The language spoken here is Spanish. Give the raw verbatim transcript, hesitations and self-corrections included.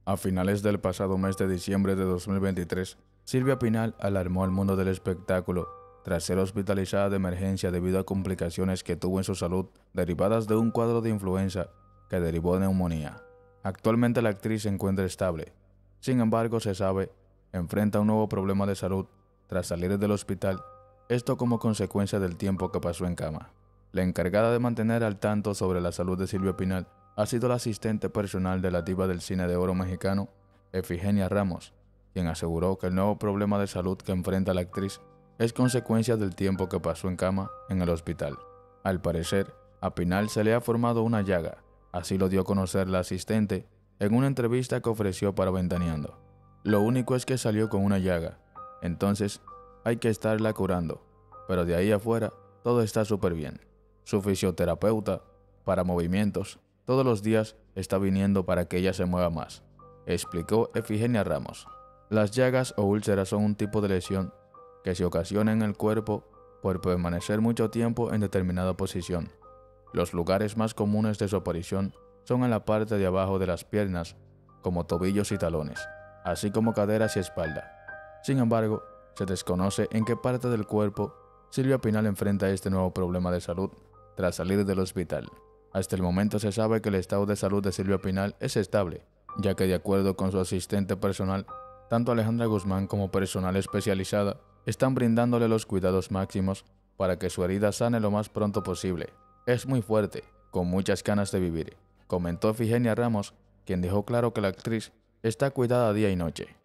A finales del pasado mes de diciembre de dos mil veintitrés, Silvia Pinal alarmó al mundo del espectáculo tras ser hospitalizada de emergencia debido a complicaciones que tuvo en su salud derivadas de un cuadro de influenza que derivó de neumonía. Actualmente la actriz se encuentra estable. Sin embargo, se sabe, enfrenta un nuevo problema de salud tras salir del hospital, esto como consecuencia del tiempo que pasó en cama. La encargada de mantener al tanto sobre la salud de Silvia Pinal ha sido la asistente personal de la diva del cine de oro mexicano, Efigenia Ramos, quien aseguró que el nuevo problema de salud que enfrenta la actriz es consecuencia del tiempo que pasó en cama en el hospital. Al parecer, a Pinal se le ha formado una llaga, así lo dio a conocer la asistente en una entrevista que ofreció para Ventaneando. Lo único es que salió con una llaga, entonces hay que estarla curando, pero de ahí afuera todo está súper bien. Su fisioterapeuta, para movimientos, todos los días está viniendo para que ella se mueva más, explicó Efigenia Ramos. Las llagas o úlceras son un tipo de lesión que se ocasiona en el cuerpo por permanecer mucho tiempo en determinada posición. Los lugares más comunes de su aparición son en la parte de abajo de las piernas, como tobillos y talones, así como caderas y espalda. Sin embargo, se desconoce en qué parte del cuerpo Silvia Pinal enfrenta este nuevo problema de salud tras salir del hospital. Hasta el momento se sabe que el estado de salud de Silvia Pinal es estable, ya que de acuerdo con su asistente personal, tanto Alejandra Guzmán como personal especializada están brindándole los cuidados máximos para que su herida sane lo más pronto posible. Es muy fuerte, con muchas ganas de vivir, comentó Efigenia Ramos, quien dejó claro que la actriz está cuidada día y noche.